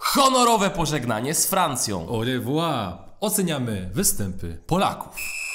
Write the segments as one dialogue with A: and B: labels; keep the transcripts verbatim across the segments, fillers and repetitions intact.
A: honorowe pożegnanie z Francją.
B: Au revoir. Oceniamy występy Polaków.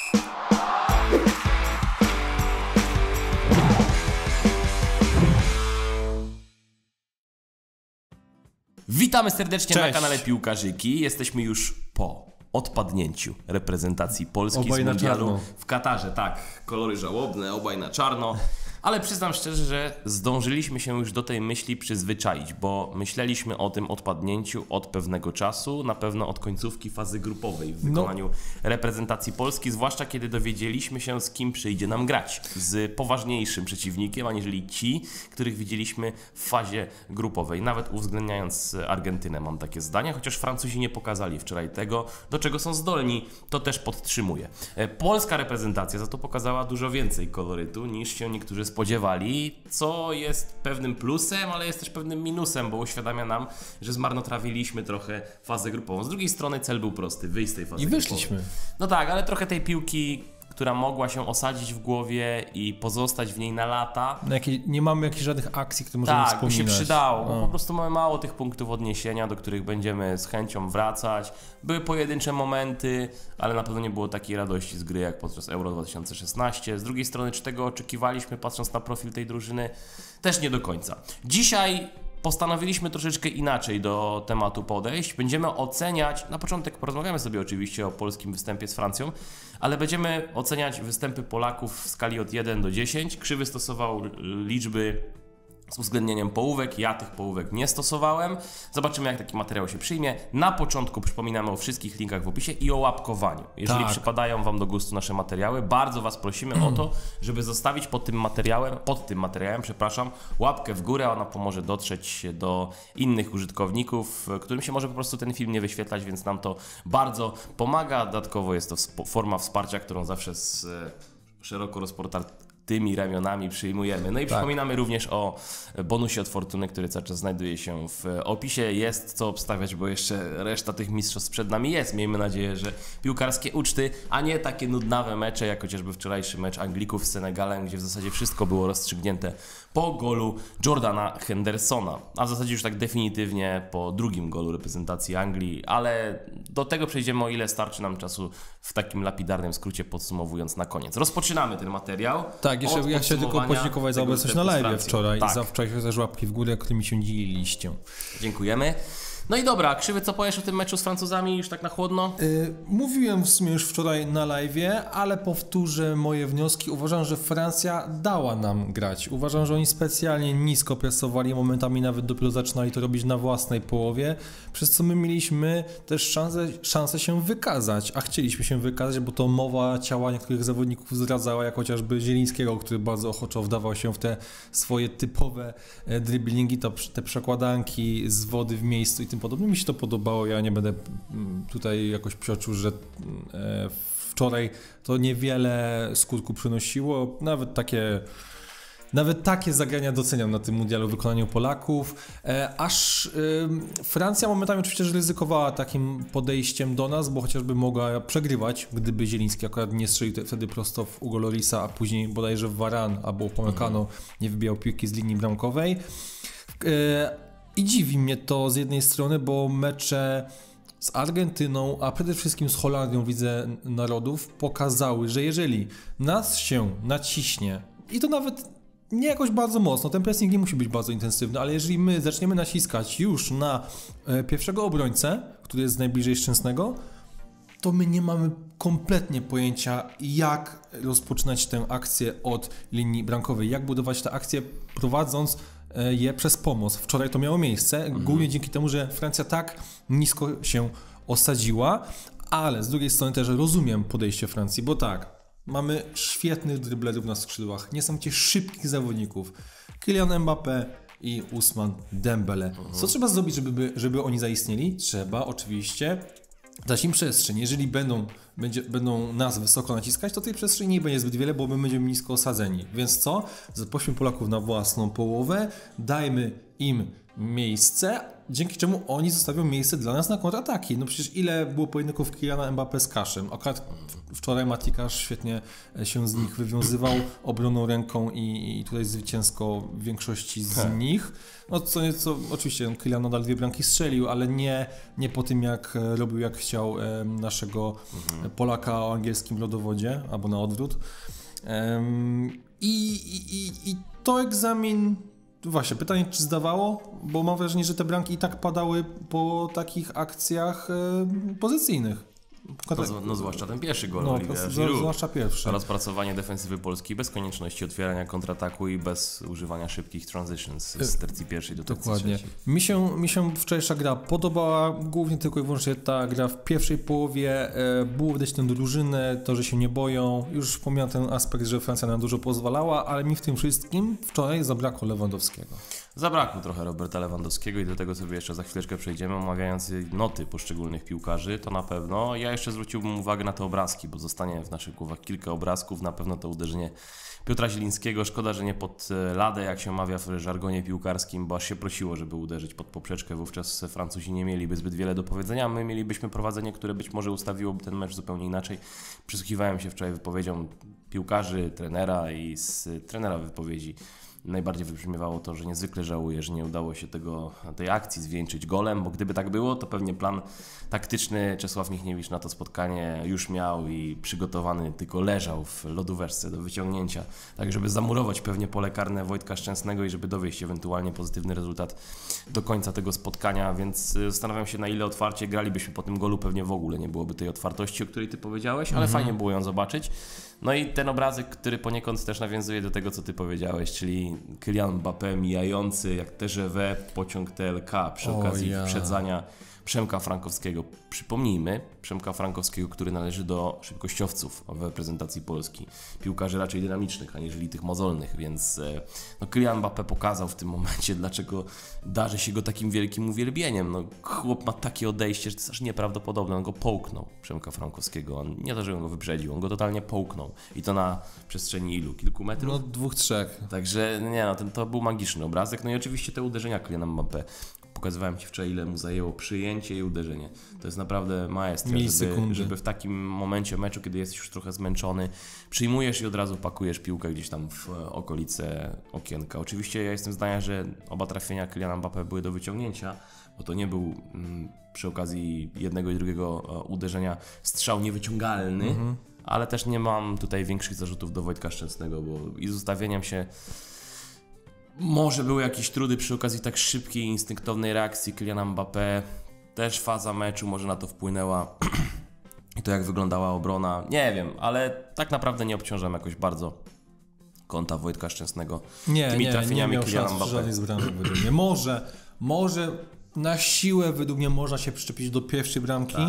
A: Witamy serdecznie
B: Cześć.
A: na kanale Piłkarzyki. Jesteśmy już po odpadnięciu reprezentacji Polski
B: Obaj
A: z
B: na
A: mundialu
B: czarno.
A: w Katarze. Tak, kolory żałobne, obaj na czarno. Ale przyznam szczerze, że zdążyliśmy się już do tej myśli przyzwyczaić, bo myśleliśmy o tym odpadnięciu od pewnego czasu, na pewno od końcówki fazy grupowej w wykonaniu no. reprezentacji Polski, zwłaszcza kiedy dowiedzieliśmy się, z kim przyjdzie nam grać. Z poważniejszym przeciwnikiem, aniżeli ci, których widzieliśmy w fazie grupowej. Nawet uwzględniając Argentynę, mam takie zdanie, chociaż Francuzi nie pokazali wczoraj tego, do czego są zdolni, to też podtrzymuję. Polska reprezentacja za to pokazała dużo więcej kolorytu niż się niektórzy spodziewali, co jest pewnym plusem, ale jest też pewnym minusem, bo uświadamia nam, że zmarnotrawiliśmy trochę fazę grupową. Z drugiej strony cel był prosty, wyjść z tej fazy
B: I
A: grupowej.
B: wyszliśmy.
A: No tak, ale trochę tej piłki, która mogła się osadzić w głowie i pozostać w niej na lata.
B: No jakie, nie mamy jakichś żadnych akcji, które możemy
A: tak,
B: wspominać.
A: Tak, by się przydało, bo
B: no.
A: po prostu mamy mało tych punktów odniesienia, do których będziemy z chęcią wracać. Były pojedyncze momenty, ale na pewno nie było takiej radości z gry jak podczas Euro dwa tysiące szesnaście. Z drugiej strony, czy tego oczekiwaliśmy, patrząc na profil tej drużyny? Też nie do końca. Dzisiaj postanowiliśmy troszeczkę inaczej do tematu podejść. Będziemy oceniać, na początek porozmawiamy sobie oczywiście o polskim występie z Francją, ale będziemy oceniać występy Polaków w skali od jeden do dziesięciu. Krzywy stosował liczby z uwzględnieniem połówek, ja tych połówek nie stosowałem. Zobaczymy, jak taki materiał się przyjmie. Na początku przypominamy o wszystkich linkach w opisie i o łapkowaniu. Jeżeli
B: tak.
A: przypadają Wam do gustu nasze materiały, bardzo Was prosimy o to, żeby zostawić pod tym materiałem, pod tym materiałem, przepraszam, łapkę w górę, ona pomoże dotrzeć do innych użytkowników, którym się może po prostu ten film nie wyświetlać, więc nam to bardzo pomaga. Dodatkowo jest to forma wsparcia, którą zawsze z szeroko rozportartymi tymi ramionami przyjmujemy. No i tak. Przypominamy również o bonusie od Fortuny, który cały czas znajduje się w opisie. Jest co obstawiać, bo jeszcze reszta tych mistrzostw przed nami jest. Miejmy nadzieję, że piłkarskie uczty, a nie takie nudnawe mecze, jak chociażby wczorajszy mecz Anglików z Senegalem, gdzie w zasadzie wszystko było rozstrzygnięte po golu Jordana Hendersona. A w zasadzie już tak definitywnie po drugim golu reprezentacji Anglii, ale do tego przejdziemy, o ile starczy nam czasu w takim lapidarnym skrócie, podsumowując na koniec. Rozpoczynamy ten materiał.
B: Tak, jeszcze ja chcę tylko podziękować za obecność na live wczoraj
A: tak.
B: i za wczoraj też łapki w górę, którymi się dzieliliście.
A: Dziękujemy. No i dobra, Krzywy, co powiesz o tym meczu z Francuzami już tak na chłodno?
B: Yy, mówiłem w sumie już wczoraj na live'ie, ale powtórzę moje wnioski. Uważam, że Francja dała nam grać. Uważam, że oni specjalnie nisko presowali, momentami nawet dopiero zaczynali to robić na własnej połowie, przez co my mieliśmy też szansę, szansę się wykazać, a chcieliśmy się wykazać, bo to mowa ciała niektórych zawodników zdradzała, jak chociażby Zielińskiego, który bardzo ochoczo wdawał się w te swoje typowe driblingi, to, te przekładanki z wody w miejscu i tym podobnie. Mi się to podobało, ja nie będę tutaj jakoś psioczył, że wczoraj to niewiele skutku przynosiło, nawet takie Nawet takie zagrania doceniam na tym mundialu w wykonaniu Polaków, aż Francja momentami oczywiście ryzykowała takim podejściem do nas, bo chociażby mogła przegrywać, gdyby Zieliński akurat nie strzelił wtedy prosto w Hugo Llorisa, a później bodajże w Varane albo Upamecano nie wybijał piłki z linii bramkowej. I dziwi mnie to z jednej strony, bo mecze z Argentyną, a przede wszystkim z Holandią, widzę, narodów, pokazały, że jeżeli nas się naciśnie, i to nawet nie jakoś bardzo mocno, ten pressing nie musi być bardzo intensywny, ale jeżeli my zaczniemy naciskać już na e, pierwszego obrońcę, który jest najbliżej Szczęsnego, to my nie mamy kompletnie pojęcia, jak rozpoczynać tę akcję od linii bramkowej, jak budować tę akcję, prowadząc e, je przez pomoc. Wczoraj to miało miejsce, mhm. głównie dzięki temu, że Francja tak nisko się osadziła, ale z drugiej strony też rozumiem podejście Francji, bo tak, mamy świetnych driblerów na skrzydłach, niesamowicie szybkich zawodników. Kylian Mbappé i Ousmane Dembele. Co trzeba zrobić, żeby, żeby oni zaistnieli? Trzeba oczywiście dać im przestrzeń. Jeżeli będą będzie, będą nas wysoko naciskać, to tej przestrzeni nie będzie zbyt wiele, bo my będziemy nisko osadzeni. Więc co? Zaprośmy Polaków na własną połowę, dajmy im miejsce, dzięki czemu oni zostawią miejsce dla nas na kontrataki. No przecież ile było pojedynków Kyliana Mbappé z Kaszem? Akurat wczoraj Mati Cash świetnie się z nich wywiązywał obroną ręką i, i tutaj zwycięsko w większości z He. nich. No co nieco, oczywiście Kylian nadal dwie bramki strzelił, ale nie, nie po tym jak robił jak chciał e, naszego mhm. Polaka o angielskim lodowodzie, albo na odwrót. E, i, i, I to egzamin... Właśnie, pytanie, czy zdawało? Bo mam wrażenie, że te bramki i tak padały po takich akcjach e, pozycyjnych.
A: No, no zwłaszcza ten pierwszy gol.
B: No, zwłaszcza pierwszy.
A: Rozpracowanie defensywy Polski bez konieczności otwierania kontrataku i bez używania szybkich transitions z tercji pierwszej do tercji
B: Dokładnie.
A: trzeciej.
B: Mi się, mi się wczorajsza gra podobała, głównie tylko i wyłącznie ta gra w pierwszej połowie. E, było widać tę drużynę, to, że się nie boją. Już pomijam ten aspekt, że Francja nam dużo pozwalała, ale mi w tym wszystkim wczoraj zabrakło Lewandowskiego.
A: Zabrakło trochę Roberta Lewandowskiego i do tego sobie jeszcze za chwileczkę przejdziemy, omawiając noty poszczególnych piłkarzy, to na pewno. Ja jeszcze zwróciłbym uwagę na te obrazki, bo zostanie w naszych głowach kilka obrazków, na pewno to uderzenie Piotra Zielińskiego. Szkoda, że nie pod ladę, jak się mawia w żargonie piłkarskim, bo aż się prosiło, żeby uderzyć pod poprzeczkę, wówczas Francuzi nie mieliby zbyt wiele do powiedzenia, my mielibyśmy prowadzenie, które być może ustawiłoby ten mecz zupełnie inaczej. Przysłuchiwałem się wczoraj wypowiedziom piłkarzy, trenera i z trenera wypowiedzi najbardziej wybrzmiewało to, że niezwykle żałuje, że nie udało się tego, tej akcji zwieńczyć golem, bo gdyby tak było, to pewnie plan taktyczny Czesław Michniewicz na to spotkanie już miał i przygotowany, tylko leżał w lodóweczce do wyciągnięcia, tak żeby zamurować pewnie pole karne Wojtka Szczęsnego i żeby dowieść ewentualnie pozytywny rezultat do końca tego spotkania, więc zastanawiam się, na ile otwarcie gralibyśmy po tym golu, pewnie w ogóle nie byłoby tej otwartości, o której ty powiedziałeś, ale mhm. fajnie było ją zobaczyć. No i ten obrazek, który poniekąd też nawiązuje do tego, co ty powiedziałeś, czyli Kylian Mbappé mijający jak T G V pociąg T L K przy okazji yeah. wyprzedzania Przemka Frankowskiego. Przypomnijmy, Przemka Frankowskiego, który należy do szybkościowców w reprezentacji Polski. Piłkarzy raczej dynamicznych, aniżeli tych mozolnych, więc no, Kylian Mbappé pokazał w tym momencie, dlaczego darzy się go takim wielkim uwielbieniem. No, chłop ma takie odejście, że to jest aż nieprawdopodobne. On go połknął, Przemka Frankowskiego. On nie to, że on go wyprzedził, on go totalnie połknął. I to na przestrzeni ilu? Kilku metrów?
B: No dwóch, trzech.
A: Także nie, no, ten, to był magiczny obrazek. No i oczywiście te uderzenia Kyliana Mbappé. Pokazywałem Ci wczoraj, ile mu zajęło przyjęcie i uderzenie. To jest naprawdę maestria, żeby, żeby w takim momencie meczu, kiedy jesteś już trochę zmęczony, przyjmujesz i od razu pakujesz piłkę gdzieś tam w okolice okienka. Oczywiście ja jestem zdania, że oba trafienia Kyliana Mbappé były do wyciągnięcia, bo to nie był mm, przy okazji jednego i drugiego uderzenia strzał niewyciągalny, mhm. ale też nie mam tutaj większych zarzutów do Wojtka Szczęsnego, bo i z ustawieniem się może były jakieś trudy przy okazji tak szybkiej, instynktownej reakcji Kyliana Mbappé. Też faza meczu może na to wpłynęła. I to jak wyglądała obrona, nie wiem, ale tak naprawdę nie obciążam jakoś bardzo konta Wojtka Szczęsnego
B: nie,
A: tymi
B: nie,
A: trafieniami
B: nie
A: Kyliana Mbappé.
B: Żadnej z bramek według mnie. Może, może na siłę według mnie można się przyczepić do pierwszej bramki, tak.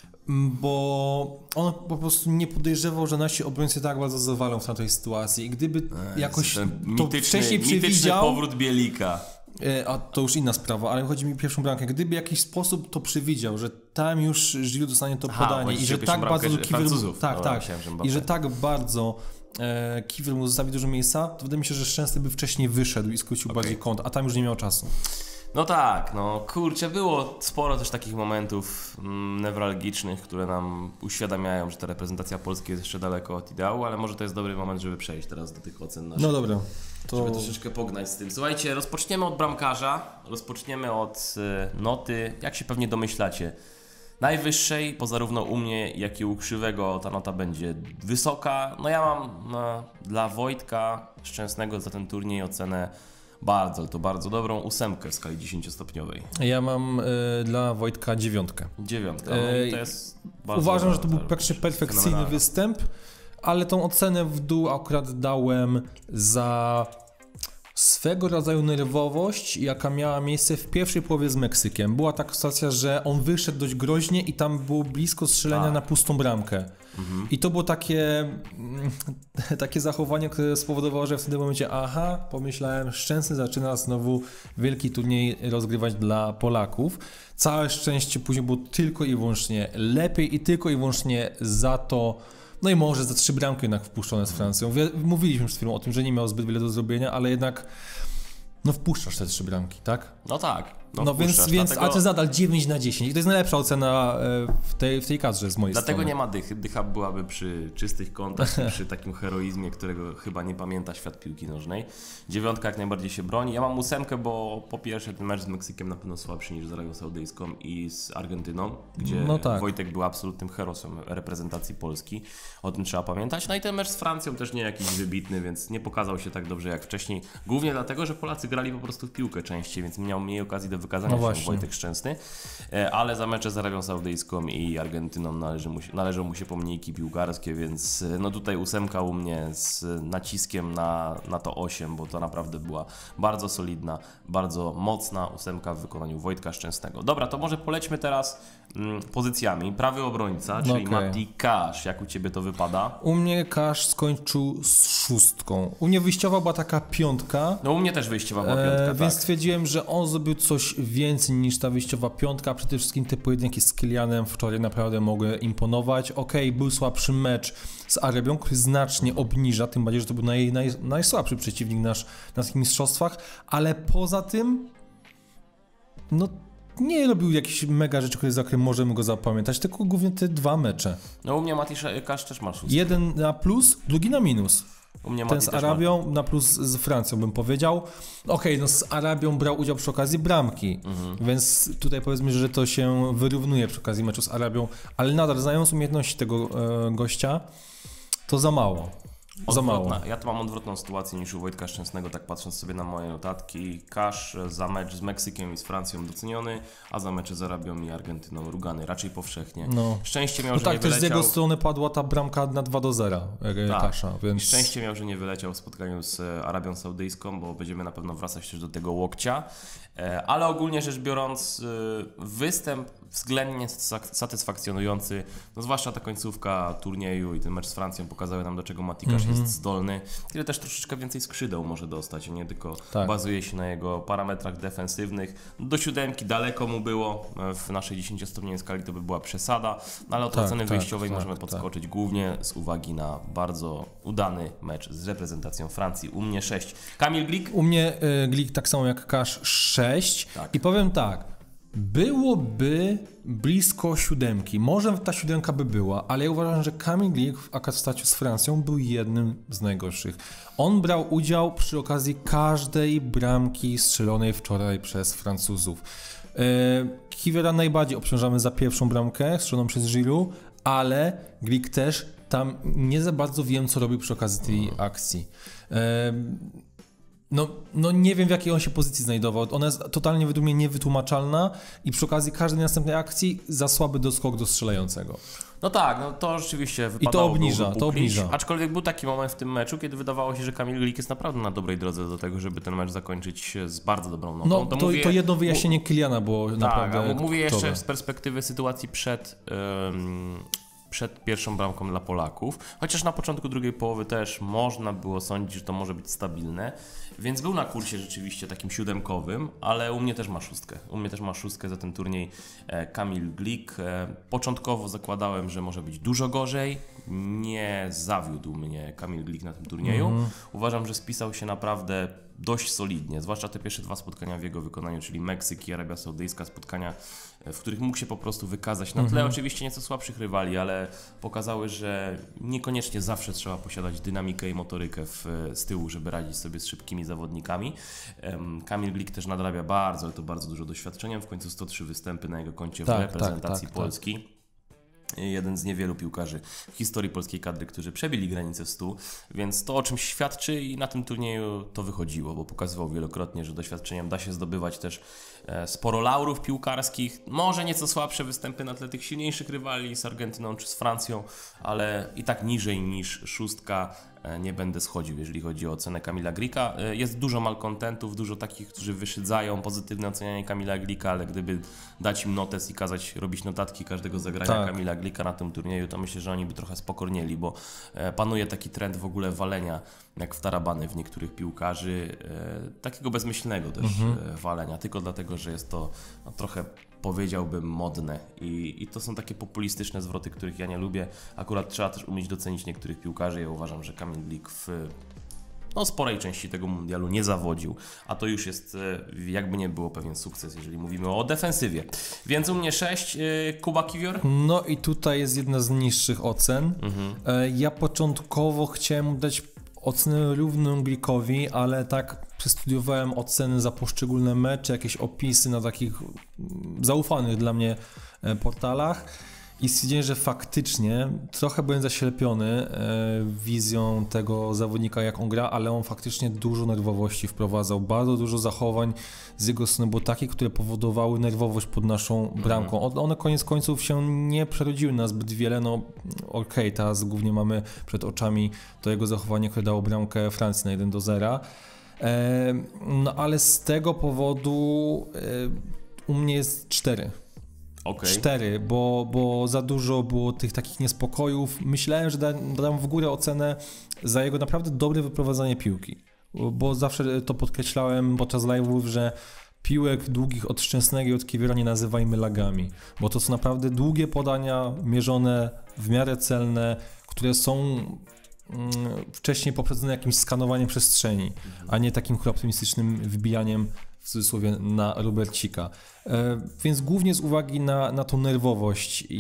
B: bo on po prostu nie podejrzewał, że nasi obrońcy tak bardzo zawalą w tamtej sytuacji i gdyby Ej, jakoś to
A: mityczny,
B: wcześniej przewidział...
A: Mityczny powrót Bielika.
B: A to już inna sprawa, ale chodzi mi o pierwszą bramkę. Gdyby w jakiś sposób to przewidział, że tam już Giroud dostanie to Aha, podanie i że tak bardzo Kiwior, tak, tak, i że tak bardzo e, Kiwior mu zostawi dużo miejsca, to wydaje mi się, że Szczęsny by wcześniej wyszedł i skrócił okay. bardziej kąt, a tam już nie miał czasu.
A: No tak, no kurczę, było sporo też takich momentów mm, newralgicznych, które nam uświadamiają, że ta reprezentacja Polski jest jeszcze daleko od ideału, ale może to jest dobry moment, żeby przejść teraz do tych ocen naszych.
B: No dobra. To...
A: Żeby troszeczkę pognać z tym. Słuchajcie, rozpoczniemy od bramkarza, rozpoczniemy od y, noty, jak się pewnie domyślacie, najwyższej, bo zarówno u mnie, jak i u Krzywego ta nota będzie wysoka. No ja mam no, dla Wojtka Szczęsnego za ten turniej ocenę bardzo, ale to bardzo dobrą ósemkę w skali dziesięciostopniowej.
B: Ja mam y, dla Wojtka dziewiątkę.
A: Dziewiątka, no i to jest bardzo
B: Uważam, że to był praktycznie perfekcyjny występ, ale tą ocenę w dół akurat dałem za swego rodzaju nerwowość, jaka miała miejsce w pierwszej połowie z Meksykiem. Była taka sytuacja, że on wyszedł dość groźnie i tam było blisko strzelenia
A: A.
B: na pustą bramkę. Mhm. I to było takie, takie zachowanie, które spowodowało, że w tym momencie aha, pomyślałem, Szczęsny zaczyna znowu wielki turniej rozgrywać dla Polaków. Całe szczęście później było tylko i wyłącznie lepiej i tylko i wyłącznie za to. No i może za trzy bramki jednak wpuszczone z Francją. Mówiliśmy przed chwilą o tym, że nie miał zbyt wiele do zrobienia, ale jednak no wpuszczasz te trzy bramki, tak?
A: No tak.
B: No, no więc, więc dlatego... a to jest nadal dziewięć na dziesięć. I to jest najlepsza ocena w tej, w tej kadrze z mojej
A: dlatego
B: strony.
A: Dlatego nie ma dychy. Dycha byłaby przy czystych kątach i przy takim heroizmie, którego chyba nie pamięta świat piłki nożnej. Dziewiątka jak najbardziej się broni. Ja mam ósemkę, bo po pierwsze ten mecz z Meksykiem na pewno słabszy niż z Arabią Saudyjską i z Argentyną, gdzie
B: no tak.
A: Wojtek był absolutnym herosem reprezentacji Polski. O tym trzeba pamiętać. No i ten mecz z Francją też nie jakiś wybitny, więc nie pokazał się tak dobrze jak wcześniej. Głównie dlatego, że Polacy grali po prostu w piłkę częściej, więc miał mniej okazji do wykazania
B: no
A: się Wojtek Szczęsny, ale za mecze z Arabią Saudyjską i Argentyną należy mu się, należą mu się pomniki piłkarskie, więc no tutaj ósemka u mnie z naciskiem na, na to osiem, bo to naprawdę była bardzo solidna, bardzo mocna ósemka w wykonaniu Wojtka Szczęsnego. Dobra, to może polećmy teraz mm, pozycjami. Prawy obrońca, czyli
B: okay.
A: Mati Cash. Jak u Ciebie to wypada?
B: U mnie Cash skończył z szóstką. U mnie wyjściowa była taka piątka.
A: No u mnie też wyjściowa była piątka,
B: e,
A: tak.
B: Więc stwierdziłem, że on zrobił coś więcej niż ta wyjściowa piątka. Przede wszystkim te pojedynki z Kylianem wczoraj naprawdę mogły imponować. Okej, okay, był słabszy mecz z Arabią, który znacznie obniża, tym bardziej, że to był naj, naj, najsłabszy przeciwnik nasz na tych mistrzostwach, ale poza tym no nie robił jakichś mega rzeczy, które, za które możemy go zapamiętać, tylko głównie te dwa mecze.
A: No u mnie Mati Cash też ma szóstkę.
B: Jeden na plus, drugi na minus.
A: U mnie
B: Ten z Arabią ma... na plus z Francją bym powiedział. Okej, okay, no z Arabią brał udział przy okazji bramki, mhm. więc tutaj powiedzmy, że to się wyrównuje przy okazji meczu z Arabią, ale nadal znając umiejętności tego e, gościa, to za mało. Za mało.
A: Ja tu mam odwrotną sytuację niż u Wojtka Szczęsnego, tak patrząc sobie na moje notatki. Cash za mecz z Meksykiem i z Francją doceniony, a za mecze z Arabią i Argentyną rugany, raczej powszechnie. No. Szczęście miał,
B: no
A: że
B: tak,
A: nie wyleciał.
B: Tak, też z jego strony padła ta bramka na dwa do zera tak. Casha, więc...
A: Szczęście miał, że nie wyleciał w spotkaniu z Arabią Saudyjską, bo będziemy na pewno wracać też do tego łokcia. Ale ogólnie rzecz biorąc, występ względnie satysfakcjonujący, no zwłaszcza ta końcówka turnieju i ten mecz z Francją pokazały nam, do czego Mati Cash mm-hmm. jest zdolny. Tyle też troszeczkę więcej skrzydeł może dostać, nie tylko tak. bazuje się na jego parametrach defensywnych. Do siódemki daleko mu było, w naszej dziesięciostopniowej skali to by była przesada, no ale od tak, oceny tak, wyjściowej tak, możemy podskoczyć tak. głównie z uwagi na bardzo udany mecz z reprezentacją Francji. U mnie sześć. Kamil Glik?
B: U mnie y, Glik tak samo jak Cash sześć tak. I powiem tak, byłoby blisko siódemki. Może ta siódemka by była, ale ja uważam, że Kamil Glik w akadstacju z Francją był jednym z najgorszych. On brał udział przy okazji każdej bramki strzelonej wczoraj przez Francuzów. Yy, Kiwiora najbardziej obciążamy za pierwszą bramkę strzeloną przez Giroud, ale Glik też tam nie za bardzo wiem, co robił przy okazji tej akcji. Yy, No, no nie wiem, w jakiej on się pozycji znajdował. Ona jest totalnie według mnie niewytłumaczalna i przy okazji każdej następnej akcji za słaby doskok do strzelającego.
A: No tak, no to rzeczywiście wypadało.
B: I to obniża, to obniża.
A: Aczkolwiek był taki moment w tym meczu, kiedy wydawało się, że Kamil Glik jest naprawdę na dobrej drodze do tego, żeby ten mecz zakończyć z bardzo dobrą notą.
B: No to, to, mówię, to jedno wyjaśnienie Kyliana było tak, naprawdę
A: mówię jeszcze kluczowe. Z perspektywy sytuacji przed... Um, przed pierwszą bramką dla Polaków, chociaż na początku drugiej połowy też można było sądzić, że to może być stabilne, więc był na kursie rzeczywiście takim siódemkowym, ale u mnie też ma szóstkę. U mnie też ma szóstkę za ten turniej Kamil Glik. Początkowo zakładałem, że może być dużo gorzej. Nie zawiódł mnie Kamil Glik na tym turnieju. Mm. Uważam, że spisał się naprawdę dość solidnie, zwłaszcza te pierwsze dwa spotkania w jego wykonaniu, czyli Meksyk i Arabia Saudyjska, spotkania, w których mógł się po prostu wykazać na tle mm-hmm. oczywiście nieco słabszych rywali, ale pokazały, że niekoniecznie zawsze trzeba posiadać dynamikę i motorykę w, z tyłu, żeby radzić sobie z szybkimi zawodnikami. Kamil Glik też nadrabia bardzo, ale to bardzo dużo doświadczeniem, w końcu sto trzy występy na jego koncie tak, w reprezentacji tak, tak, Polski. Tak. Jeden z niewielu piłkarzy w historii polskiej kadry, którzy przebili granicę stu, więc to o czymś świadczy i na tym turnieju to wychodziło, bo pokazywał wielokrotnie, że doświadczeniem da się zdobywać też sporo laurów piłkarskich, może nieco słabsze występy na tle tych silniejszych rywali z Argentyną czy z Francją, ale i tak niżej niż szóstka nie będę schodził, jeżeli chodzi o ocenę Kamila Glika. Jest dużo malkontentów, dużo takich, którzy wyszydzają pozytywne ocenianie Kamila Glika, ale gdyby dać im notes i kazać robić notatki każdego zagrania tak. Kamila Glika na tym turnieju, to myślę, że oni by trochę spokornieli, bo panuje taki trend w ogóle walenia, jak w tarabany w niektórych piłkarzy, takiego bezmyślnego też mhm. walenia, tylko dlatego, że jest to no, trochę, powiedziałbym, modne I, i to są takie populistyczne zwroty, których ja nie lubię. Akurat trzeba też umieć docenić niektórych piłkarzy. Ja uważam, że Kamil Glik w no, sporej części tego mundialu nie zawodził, a to już jest, jakby nie było, pewien sukces, jeżeli mówimy o defensywie. Więc u mnie sześć, Kuba Kiwior?
B: No i tutaj jest jedna z niższych ocen. Mhm. Ja początkowo chciałem dać ocenę równą Glikowi, ale tak przestudiowałem oceny za poszczególne mecze, jakieś opisy na takich zaufanych dla mnie portalach i stwierdziłem, że faktycznie trochę byłem zaślepiony wizją tego zawodnika, jak on gra, ale on faktycznie dużo nerwowości wprowadzał, bardzo dużo zachowań z jego strony było takich, które powodowały nerwowość pod naszą bramką. One koniec końców się nie przerodziły na zbyt wiele, no okej, okay, teraz głównie mamy przed oczami to jego zachowanie, które dało bramkę Francji na jeden do zera. No ale z tego powodu u mnie jest cztery.
A: Okay.
B: Cztery, bo, bo za dużo było tych takich niespokojów. Myślałem, że dam, dam w górę ocenę za jego naprawdę dobre wyprowadzanie piłki, bo zawsze to podkreślałem podczas live'ów, że piłek długich od Szczęsnego i od Kiwiora nie nazywajmy lagami, bo to są naprawdę długie podania, mierzone, w miarę celne, które są wcześniej poprzedzone jakimś skanowaniem przestrzeni, a nie takim optymistycznym wbijaniem w cudzysłowie na Robercika. E, więc głównie z uwagi na, na tą nerwowość i,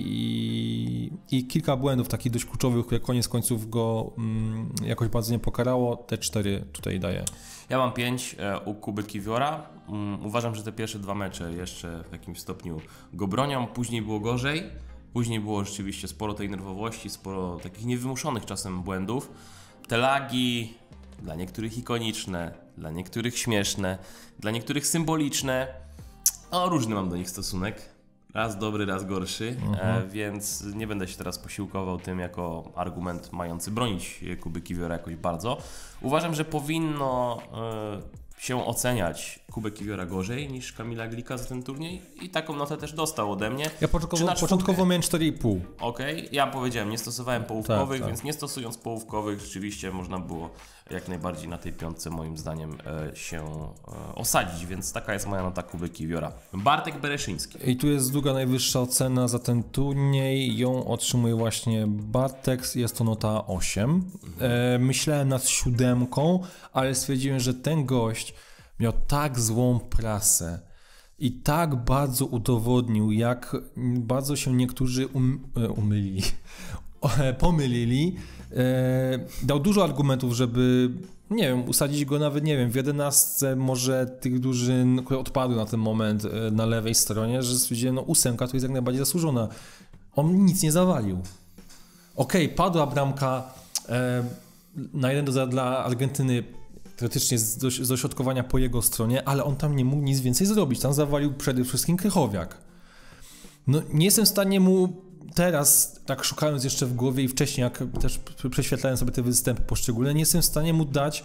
B: i, i kilka błędów takich dość kluczowych, które koniec końców go mm, jakoś bardzo nie pokarało, te cztery tutaj daję.
A: Ja mam pięć e, u Kuby Kiwiora. Um, uważam, że te pierwsze dwa mecze jeszcze w jakimś stopniu go bronią, później było gorzej. Później było rzeczywiście sporo tej nerwowości, sporo takich niewymuszonych czasem błędów. Te lagi, dla niektórych ikoniczne, dla niektórych śmieszne, dla niektórych symboliczne. No, różny mam do nich stosunek. Raz dobry, raz gorszy, mhm. e, więc nie będę się teraz posiłkował tym jako argument mający bronić Kuby Kiwiora jakoś bardzo. Uważam, że powinno e, się oceniać Kubę Kiwiora gorzej niż Kamila Glika za ten turniej i taką notę też dostał ode mnie.
B: Ja początkowo, początkowo miałem cztery i pół.
A: Okej, okay. Ja powiedziałem, nie stosowałem połówkowych,
B: tak, tak.
A: więc nie stosując połówkowych rzeczywiście można było jak najbardziej na tej piątce moim zdaniem e, się e, osadzić, więc taka jest moja nota Kuby Kiwiora. Bartek Bereszyński.
B: I tu jest druga najwyższa ocena za ten turniej, ją otrzymuje właśnie Bartek, jest to nota osiem. Mhm. E, myślałem nad siódemką, ale stwierdziłem, że ten gość miał tak złą prasę i tak bardzo udowodnił, jak bardzo się niektórzy um, umylili, pomylili. E, dał dużo argumentów, żeby, nie wiem, usadzić go nawet, nie wiem, w jedenastce może tych drużyn, które odpadły na ten moment e, na lewej stronie, że stwierdziłem, no ósemka to jest jak najbardziej zasłużona. On nic nie zawalił. Okej, okay, padła bramka e, na jeden do zera dla Argentyny, teoretycznie z, do, z dośrodkowania po jego stronie, ale on tam nie mógł nic więcej zrobić. Tam zawalił przede wszystkim Krychowiak. No nie jestem w stanie mu teraz, tak szukając jeszcze w głowie i wcześniej, jak też prześwietlałem sobie te występy poszczególne, nie jestem w stanie mu dać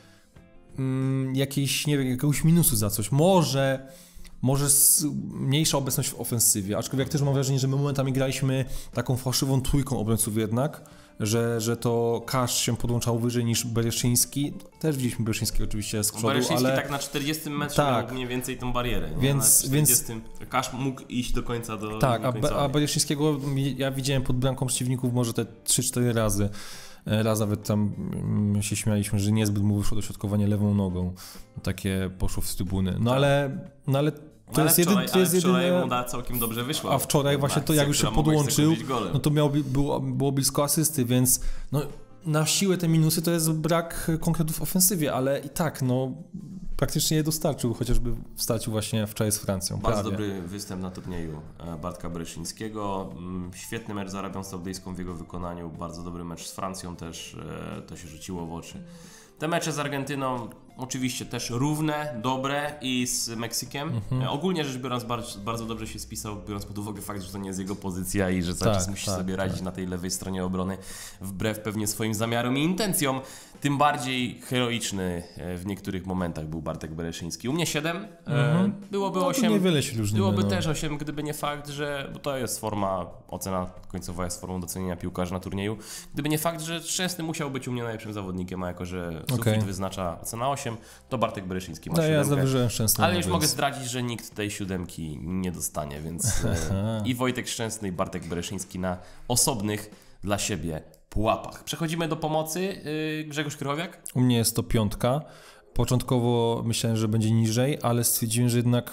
B: mm, jakiejś, nie wiem, jakiegoś minusu za coś. Może, może mniejsza obecność w ofensywie, aczkolwiek też mam wrażenie, że my momentami graliśmy taką fałszywą trójką obrońców jednak, że, że to Kasz się podłączał wyżej niż Bereszyński. Też widzieliśmy Bereszyńskiego oczywiście z przodu,
A: Bereszyński
B: ale...
A: tak na czterdziestym metrze
B: tak.
A: miał mniej więcej tą barierę. Nie?
B: Więc,
A: na czterdziestym więc... Kasz mógł iść do końca do
B: Tak, a, Be, a Bereszyńskiego ja widziałem pod bramką przeciwników może te trzy cztery razy. Raz nawet tam się śmialiśmy, że niezbyt mu wyszło dośrodkowanie lewą nogą. Takie poszło w trybuny. No tak. ale... No ale To
A: ale
B: jest
A: wczoraj,
B: jedyne, to jest
A: ale wczoraj
B: jedyne...
A: mu da całkiem dobrze wyszło.
B: A wczoraj właśnie to jak już się podłączył, no to miał, było, było blisko asysty, więc no, na siłę te minusy to jest brak konkretów w ofensywie, ale i tak no praktycznie je dostarczył, chociażby w starciu właśnie wczoraj z Francją.
A: Bardzo
B: prawie.
A: dobry występ na turnieju Bartka Bereszyńskiego. Świetny mecz z Arabią Saudyjską w jego wykonaniu, bardzo dobry mecz z Francją też, to się rzuciło w oczy. Te mecze z Argentyną, oczywiście też równe, dobre i z Meksykiem. Mhm. Ogólnie rzecz biorąc bardzo, bardzo dobrze się spisał, biorąc pod uwagę fakt, że to nie jest jego pozycja i że cały
B: tak,
A: czas musi
B: tak,
A: sobie radzić tak. na tej lewej stronie obrony, wbrew pewnie swoim zamiarom i intencjom. Tym bardziej heroiczny w niektórych momentach był Bartek Bereszyński. U mnie siedem, mhm. byłoby
B: no,
A: osiem.
B: Niewiele się różnimy,
A: byłoby
B: no.
A: też osiem, gdyby nie fakt, że bo to jest forma, ocena końcowa jest formą docenienia piłkarza na turnieju. Gdyby nie fakt, że Szczęsny musiał być u mnie najlepszym zawodnikiem, a jako, że sufit okay. wyznacza ocena osiem, to Bartek Bereszyński ma no, siódemkę.
B: Ja zawyżyłem Szczęsnego.
A: Ale już
B: więc...
A: mogę zdradzić, że nikt tej siódemki nie dostanie, więc i Wojtek Szczęsny i Bartek Bereszyński na osobnych dla siebie pułapach. Przechodzimy do pomocy. Yy, Grzegorz Krychowiak?
B: U mnie jest to piątka. Początkowo myślałem, że będzie niżej, ale stwierdziłem, że jednak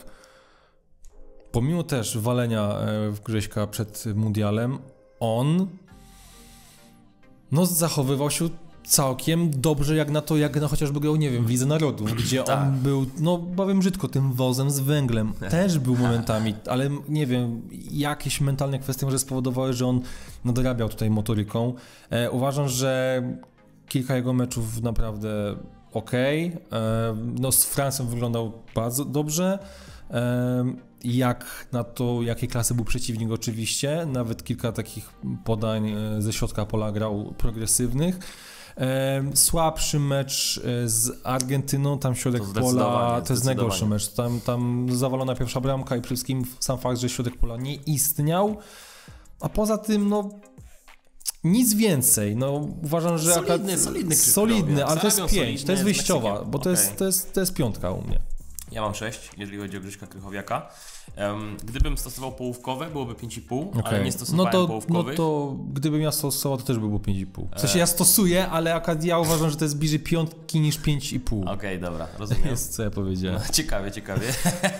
B: pomimo też walenia Grześka przed mundialem, on no zachowywał się całkiem dobrze jak na to, jak na chociażby grał, nie wiem, w Lidze Narodów, gdzie tak. on był, no powiem brzydko, tym wozem z węglem. Też był momentami, ale nie wiem, jakieś mentalne kwestie może spowodowały, że on nadrabiał tutaj motoryką. E, uważam, że kilka jego meczów naprawdę okej. Okay. E, no z Francją wyglądał bardzo dobrze. E, jak na to, jakiej klasy był przeciwnik oczywiście. Nawet kilka takich podań ze środka pola grał progresywnych. E, słabszy mecz z Argentyną, tam środek
A: to
B: pola to jest najgorszy mecz. Tam, tam zawalona pierwsza bramka i przede wszystkim sam fakt, że środek pola nie istniał. A poza tym, no nic więcej. No, uważam, że
A: solidny,
B: akad...
A: solidny,
B: solidny ale to jest pięć, to jest wyjściowa, bo to,
A: okay.
B: jest, to, jest, to jest piątka u mnie.
A: Ja mam sześć, jeżeli chodzi o Grześka Krychowiaka. Um, gdybym stosował połówkowe, byłoby pięć i pół, okay. ale nie stosowałem
B: no to,
A: połówkowych.
B: No to gdybym ja stosował, to też by było pięć i pół. W sensie ja stosuję, ale akad ja uważam, że to jest bliżej piątki niż pięć i pół.
A: Okej, okay, dobra, rozumiem.
B: Jest, co ja powiedziałem.
A: No, ciekawie, ciekawie.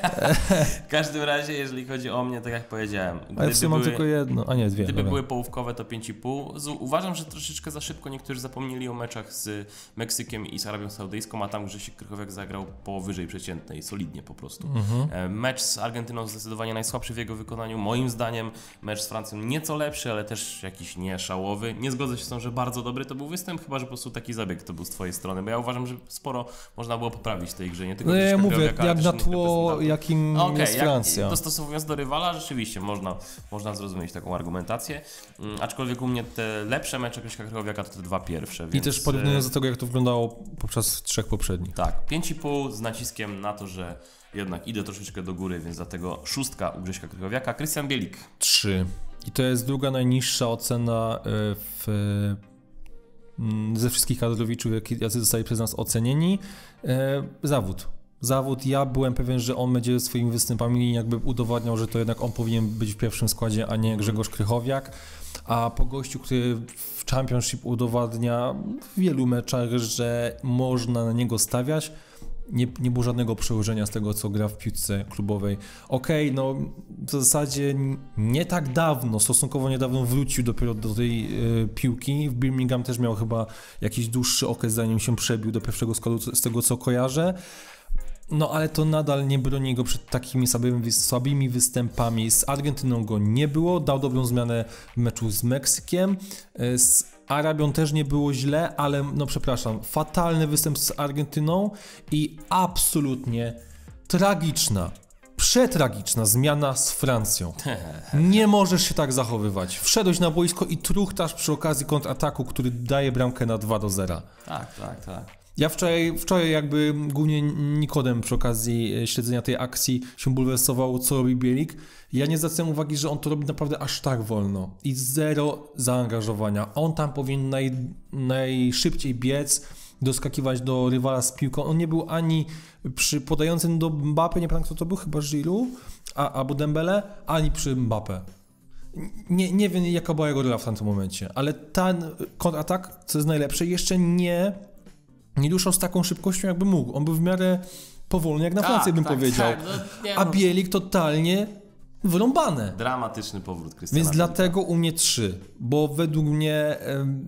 A: W każdym razie, jeżeli chodzi o mnie, tak jak powiedziałem.
B: A ja w sumie mam tylko jedno, a nie, dwie.
A: Gdyby
B: dobra.
A: były połówkowe, to pięć i pół. Uważam, że troszeczkę za szybko niektórzy zapomnieli o meczach z Meksykiem i z Arabią Saudyjską, a tam Grzesiek Krychowiak zagrał powyżej przeciętnej, solidnie po prostu. Mhm. Mecz z Argentyną zdecydowanie najsłabszy w jego wykonaniu. Moim zdaniem mecz z Francją nieco lepszy, ale też jakiś nie szałowy. Nie zgodzę się z tym, że bardzo dobry to był występ, chyba że po prostu taki zabieg to był z twojej strony, bo ja uważam, że sporo można było poprawić w tej grze. Nie tylko
B: no ja mówię, jak na tło, jakim okay, jest Francja.
A: Jak dostosowując do rywala, rzeczywiście można, można zrozumieć taką argumentację. Um, aczkolwiek u mnie te lepsze mecze Grześka Krychowiaka to te dwa pierwsze. Więc...
B: I też porównując do tego, jak to wyglądało podczas trzech poprzednich.
A: Tak, pięć i pół z naciskiem na to, że jednak idę troszeczkę do góry, więc dlatego szóstka u Grześka Krychowiaka. Krystian Bielik.
B: trzy. I to jest druga najniższa ocena w, ze wszystkich kadrowiczów, jacy zostali przez nas ocenieni. Zawód. Zawód. Ja byłem pewien, że on będzie swoimi występami jakby udowadniał, że to jednak on powinien być w pierwszym składzie, a nie Grzegorz Krychowiak. A po gościu, który w Championship udowadnia w wielu meczach, że można na niego stawiać, Nie, nie było żadnego przełożenia z tego, co gra w piłce klubowej. Okej, okay, no w zasadzie nie tak dawno, stosunkowo niedawno wrócił dopiero do tej y, piłki. W Birmingham też miał chyba jakiś dłuższy okres, zanim się przebił do pierwszego składu, z tego co kojarzę. No ale to nadal nie broni go przed takimi słabymi, słabymi występami. Z Argentyną go nie było, dał dobrą zmianę w meczu z Meksykiem. Z Arabią też nie było źle, ale no przepraszam, fatalny występ z Argentyną i absolutnie tragiczna, przetragiczna zmiana z Francją. Nie możesz się tak zachowywać. Wszedłeś na boisko i truchtasz przy okazji kontrataku, który daje bramkę na dwa do zera.
A: Tak, tak, tak.
B: Ja wczoraj, wczoraj jakby głównie Nikodem przy okazji śledzenia tej akcji się bulwersował, co robi Bielik. Ja nie zwracałem uwagi, że on to robi naprawdę aż tak wolno i zero zaangażowania. On tam powinien naj, najszybciej biec, doskakiwać do rywala z piłką. On nie był ani przy podającym do Mbappé, nie pamiętam kto to był, chyba Giroud, a, albo Dembele, ani przy Mbappé. Nie, nie wiem jaka była jego rola w tamtym momencie, ale ten kontratak, co jest najlepsze, jeszcze nie... nie ruszał z taką szybkością, jakby mógł. On był w miarę powolny, jak na tak, Francję bym tak, powiedział. Tak, no, nie, no. A Bielik totalnie wyrąbane.
A: Dramatyczny powrót Krystiana.
B: Więc dlatego u mnie trzy, bo według mnie,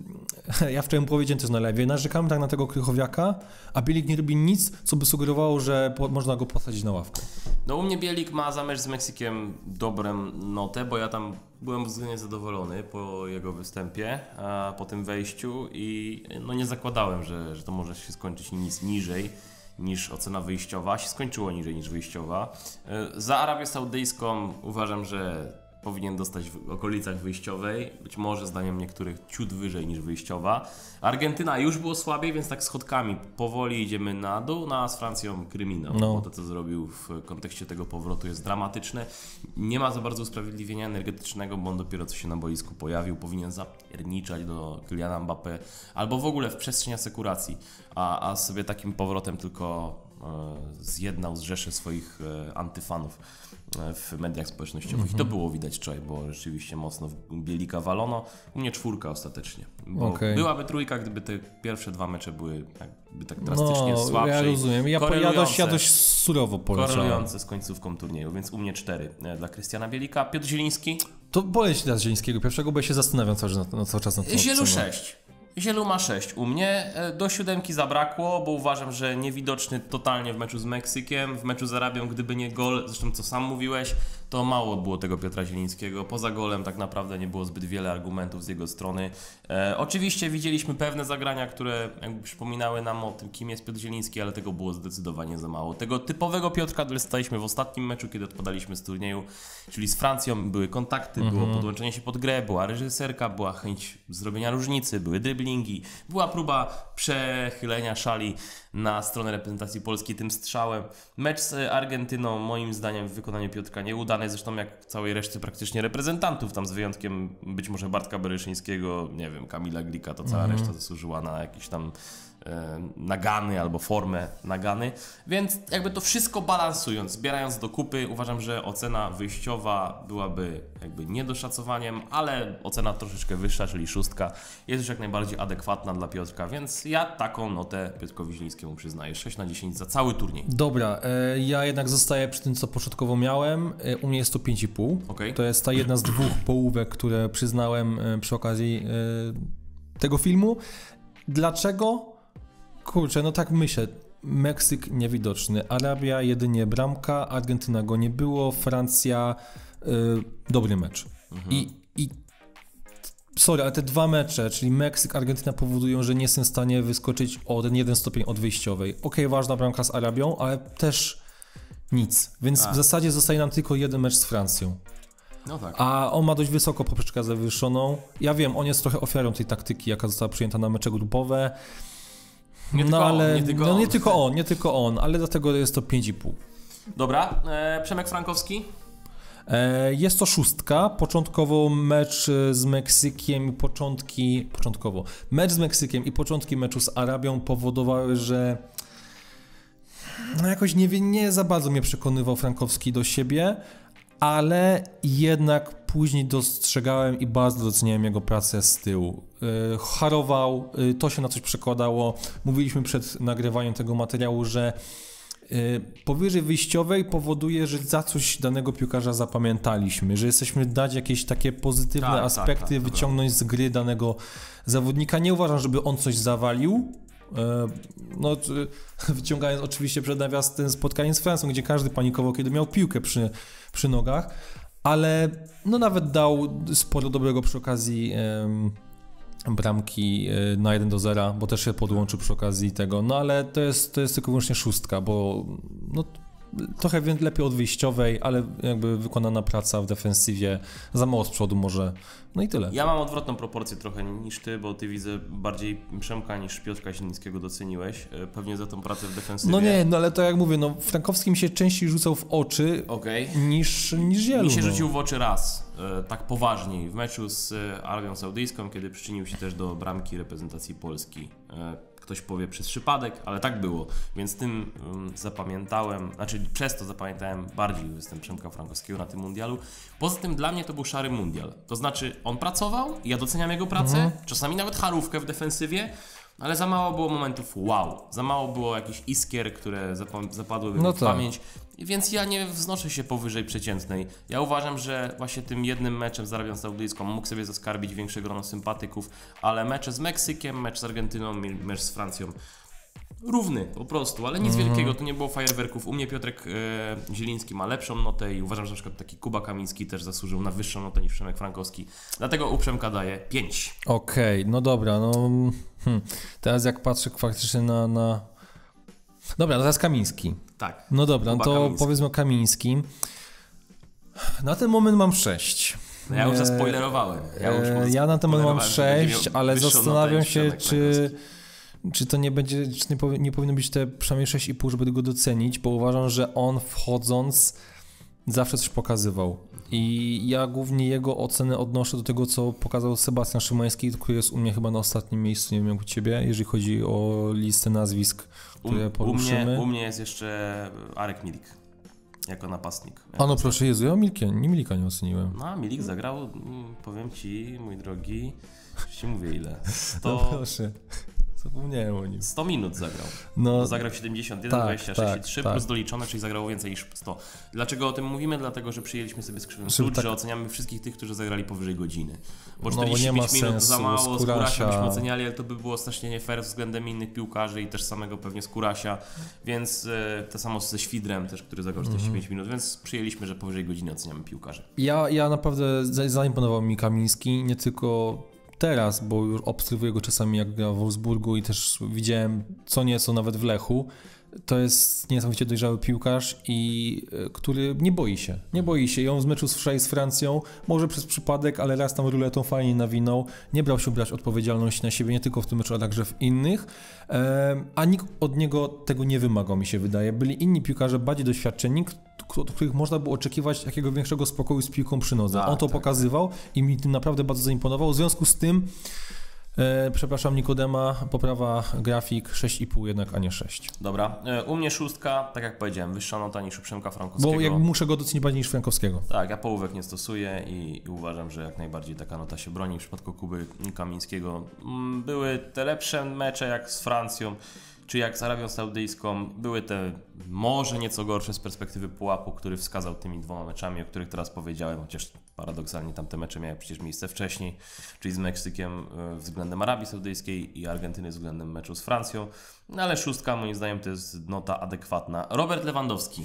B: ja wczoraj powiedziałem też na lewie, narzekamy tak na tego Krychowiaka, a Bielik nie robi nic, co by sugerowało, że po, można go posadzić na ławkę.
A: No u mnie Bielik ma za mecz z Meksykiem dobrą notę, bo ja tam byłem względnie zadowolony po jego występie, a po tym wejściu i no nie zakładałem, że, że to może się skończyć nic niżej niż ocena wyjściowa, się skończyło niżej niż wyjściowa. Za Arabię Saudyjską uważam, że powinien dostać w okolicach wyjściowej, być może zdaniem niektórych ciut wyżej niż wyjściowa. Argentyna już było słabiej, więc tak schodkami powoli idziemy na dół, no a z Francją kryminał, no. Bo to co zrobił w kontekście tego powrotu jest dramatyczne. Nie ma za bardzo usprawiedliwienia energetycznego, bo on dopiero co się na boisku pojawił, powinien zapierniczać do Kyliana Mbappé albo w ogóle w przestrzeń asekuracji, a, a sobie takim powrotem tylko e, zjednał z rzeszy swoich e, antyfanów w mediach społecznościowych. Mm-hmm. I to było widać wczoraj, bo rzeczywiście mocno w Bielika walono. U mnie czwórka ostatecznie. Bo okay. Byłaby trójka, gdyby te pierwsze dwa mecze były jakby tak drastycznie
B: no,
A: słabsze.
B: Ja rozumiem. Ja, ja, dość, ja dość surowo poleciałem.
A: Korelujące z końcówką turnieju, więc u mnie cztery dla Krystiana Bielika. Piotr Zieliński?
B: To poleć teraz Zielińskiego pierwszego, bo ja się zastanawiam cały, na, na, cały czas na to.
A: Zielu sześć. Zielu ma sześć u mnie, do siódemki zabrakło, bo uważam, że niewidoczny totalnie w meczu z Meksykiem, w meczu z Arabią, gdyby nie gol, zresztą co sam mówiłeś, to mało było tego Piotra Zielińskiego. Poza golem tak naprawdę nie było zbyt wiele argumentów z jego strony. E, oczywiście widzieliśmy pewne zagrania, które jakby przypominały nam o tym, kim jest Piotr Zieliński, ale tego było zdecydowanie za mało. Tego typowego Piotrka dostaliśmy w ostatnim meczu, kiedy odpadaliśmy z turnieju, czyli z Francją. Były kontakty, mhm. było podłączenie się pod grę, była reżyserka, była chęć zrobienia różnicy, były driblingi, była próba przechylenia szali na stronę reprezentacji polskiej tym strzałem. Mecz z Argentyną moim zdaniem w wykonaniu Piotrka nieudany, zresztą jak całej reszty praktycznie reprezentantów, tam z wyjątkiem być może Bartka Beryszyńskiego, nie wiem, Kamila Glika, to cała mm-hmm. reszta zasłużyła na jakieś tam e, nagany albo formę nagany, więc jakby to wszystko balansując, zbierając do kupy, uważam, że ocena wyjściowa byłaby jakby niedoszacowaniem, ale ocena troszeczkę wyższa, czyli szóstka, jest już jak najbardziej adekwatna dla Piotrka, więc ja taką notę Piotrkowi Zielińskiemu przyznaję, sześć na dziesięć za cały turniej.
B: Dobra, e, ja jednak zostaję przy tym, co początkowo miałem, e, u mnie jest to pięć i pół, okay. To jest ta jedna z dwóch połówek, które przyznałem e, przy okazji e, tego filmu. Dlaczego? Kurczę, no tak myślę, Meksyk niewidoczny, Arabia jedynie bramka, Argentyna go nie było, Francja y, dobry mecz. Mhm. I, I sorry, ale te dwa mecze, czyli Meksyk, Argentyna powodują, że nie jestem w stanie wyskoczyć o ten jeden stopień od wyjściowej. Okej, okay, ważna bramka z Arabią, ale też nic. Więc A. w zasadzie zostaje nam tylko jeden mecz z Francją.
A: No tak.
B: A on ma dość wysoko poprzeczkę zawyższoną. Ja wiem, on jest trochę ofiarą tej taktyki, jaka została przyjęta na mecze grupowe.
A: Nie
B: no
A: tylko
B: ale
A: on, nie tylko
B: no,
A: on.
B: nie tylko on, nie tylko on, ale dlatego jest to pięć i pół.
A: Dobra, e, Przemek Frankowski?
B: E, jest to szóstka, początkowo mecz z Meksykiem i początki, początkowo, mecz z Meksykiem i początki meczu z Arabią powodowały, że no jakoś nie, nie za bardzo mnie przekonywał Frankowski do siebie, ale jednak później dostrzegałem i bardzo doceniałem jego pracę z tyłu. Yy, harował, yy, to się na coś przekładało. Mówiliśmy przed nagrywaniem tego materiału, że yy, powyżej wyjściowej powoduje, że za coś danego piłkarza zapamiętaliśmy, że jesteśmy dać jakieś takie pozytywne tak, aspekty, tak, tak, wyciągnąć z gry danego zawodnika. Nie uważam, żeby on coś zawalił. No, wyciągając oczywiście przed nawias ten spotkanie z Francją, gdzie każdy panikował, kiedy miał piłkę przy, przy nogach, ale no nawet dał sporo dobrego przy okazji um, bramki na jeden do zera, bo też się podłączył przy okazji tego, no ale to jest, to jest tylko wyłącznie szóstka, bo no, trochę lepiej od wyjściowej, ale jakby wykonana praca w defensywie, za mało z przodu może, no i tyle.
A: Ja mam odwrotną proporcję trochę niż ty, bo ty widzę bardziej Przemka niż Piotrka Zielińskiego doceniłeś, pewnie za tą pracę w defensywie.
B: No nie, no ale to jak mówię, no Frankowski mi się częściej rzucał w oczy okay. niż, niż Zielu.
A: Mi się
B: no.
A: rzucił w oczy raz, tak poważniej, w meczu z Arabią Saudyjską, kiedy przyczynił się też do bramki reprezentacji Polski. Ktoś powie przez przypadek, ale tak było, więc tym um, zapamiętałem, znaczy przez to zapamiętałem bardziej występ Przemka Frankowskiego na tym mundialu. Poza tym dla mnie to był szary mundial, to znaczy on pracował, ja doceniam jego pracę, mhm. czasami nawet charówkę w defensywie, ale za mało było momentów wow, za mało było jakichś iskier, które zap- zapadłyby no w tak. pamięć, więc ja nie wznoszę się powyżej przeciętnej. Ja uważam, że właśnie tym jednym meczem z Arabią Saudyjską mógł sobie zaskarbić większe grono sympatyków, ale mecze z Meksykiem, mecz z Argentyną, mecz z Francją równy po prostu, ale nic mm. wielkiego, to nie było fajerwerków. U mnie Piotrek e, Zieliński ma lepszą notę i uważam, że na przykład taki Kuba Kamiński też zasłużył na wyższą notę niż Przemek Frankowski. Dlatego u Przemka daję pięć.
B: Okej, okay, no dobra, no hmm. teraz jak patrzę faktycznie na, na Dobra, no teraz Kamiński.
A: Tak.
B: No dobra, no to
A: Kamiński.
B: powiedzmy o Kamińskim. Na ten moment mam sześć.
A: No ja już zaspoilerowałem. Ja, już
B: ja na ten moment mam sześć, ale
A: wyższą
B: zastanawiam
A: notę
B: się,
A: niż
B: czy, czy to nie będzie, czy nie, powi- nie powinno być te przynajmniej sześć i pół, żeby go docenić, bo uważam, że on wchodząc zawsze coś pokazywał. I ja głównie jego ocenę odnoszę do tego, co pokazał Sebastian Szymański, który jest u mnie chyba na ostatnim miejscu, nie wiem jak u ciebie, jeżeli chodzi o listę nazwisk, które
A: u,
B: poruszymy.
A: U mnie, u mnie jest jeszcze Arek Milik jako napastnik.
B: A no proszę Jezu, ja Milka, nie Milika nie oceniłem.
A: No, Milik zagrał, mm, powiem ci, mój drogi, już ci mówię ile. sto,
B: No proszę, zapomniałem o nim.
A: sto minut zagrał.
B: No,
A: Zagrał siedemdziesiąt jeden,
B: tak,
A: dwadzieścia sześć
B: tak,
A: i trzy
B: tak.
A: plus doliczone, czyli zagrało więcej niż sto. Dlaczego o tym mówimy? Dlatego, że przyjęliśmy sobie z krzywym
B: Żeby
A: stód,
B: tak-
A: że oceniamy wszystkich tych, którzy zagrali powyżej godziny. Bo
B: No, bo nie
A: czterdzieści pięć
B: ma
A: minut
B: sensu,
A: za mało,
B: Skórasia-
A: Skórasia byśmy oceniali, ale to by było strasznie nie fair względem innych piłkarzy i też samego pewnie Skórasia, więc e, to samo ze Świdrem też, który zagrał czterdzieści pięć minut, więc przyjęliśmy, że powyżej godziny oceniamy piłkarzy.
B: Ja, ja naprawdę za- zaimponował mi Kamiński, nie tylko teraz, bo już obserwuję go czasami jak gra w Wolfsburgu i też widziałem co nieco nawet w Lechu. To jest niesamowicie dojrzały piłkarz, i y, który nie boi się. Nie boi się. I on z meczu z wczoraj z Francją, może przez przypadek, ale raz tam ruletą fajnie nawinął. Nie brał się brać odpowiedzialności na siebie, nie tylko w tym meczu, ale także w innych. Ehm, a nikt od niego tego nie wymagał, mi się wydaje. Byli inni piłkarze bardziej doświadczeni, od których można było oczekiwać takiego większego spokoju z piłką przy nodze.
A: Tak,
B: On to
A: tak.
B: pokazywał i mi tym naprawdę bardzo zaimponował. W związku z tym, e, przepraszam Nikodema, poprawa grafik sześć i pół jednak, a nie sześć.
A: Dobra, e, u mnie szóstka, tak jak powiedziałem, wyższa nota niż u Przemka Frankowskiego.
B: Bo jakby muszę go docenić bardziej niż Frankowskiego.
A: Tak, ja połówek nie stosuję i, i uważam, że jak najbardziej taka nota się broni. W przypadku Kuby Kamińskiego mm, były te lepsze mecze jak z Francją, czy jak z Arabią Saudyjską. Były te może nieco gorsze z perspektywy pułapu, który wskazał tymi dwoma meczami, o których teraz powiedziałem, chociaż paradoksalnie tamte mecze miały przecież miejsce wcześniej, czyli z Meksykiem y, względem Arabii Saudyjskiej i Argentyny względem meczu z Francją. No ale szóstka moim zdaniem to jest nota adekwatna. Robert Lewandowski.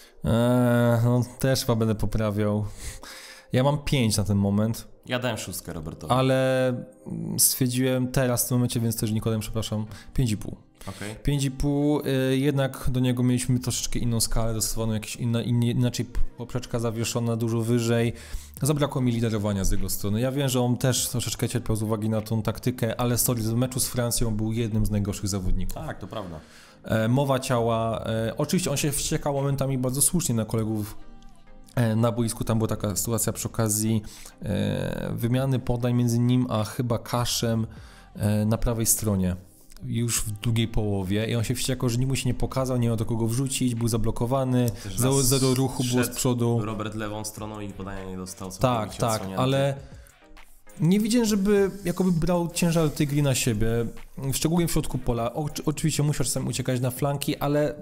B: Eee, no też chyba będę poprawiał. Ja mam pięć na ten moment,
A: Ja dałem szóstkę Robertowi.
B: ale stwierdziłem teraz w tym momencie, więc też Nikodem, przepraszam, pięć i pół.
A: Okay.
B: pięć i pół, y, jednak do niego mieliśmy troszeczkę inną skalę dostosowaną, jakieś inna, innie, inaczej poprzeczka zawieszona dużo wyżej. Zabrakło mi liderowania z jego strony. Ja wiem, że on też troszeczkę cierpiał z uwagi na tą taktykę, ale sorry, w meczu z Francją był jednym z najgorszych zawodników.
A: Tak, to prawda.
B: E, mowa ciała, e, oczywiście on się wściekał momentami bardzo słusznie na kolegów e, na boisku. Tam była taka sytuacja przy okazji e, wymiany podań między nim a chyba Kaszem e, na prawej stronie. Już w drugiej połowie i on się wściekał, że nikt mu się nie pokazał, nie miał do kogo wrzucić, był zablokowany, zero, zero ruchu było z przodu.
A: Robert lewą stroną i podania nie dostał.
B: Tak, tak, ale nie widziałem, żeby jakoby brał ciężar tej gry na siebie, szczególnie w środku pola. O, oczywiście musiał czasami uciekać na flanki, ale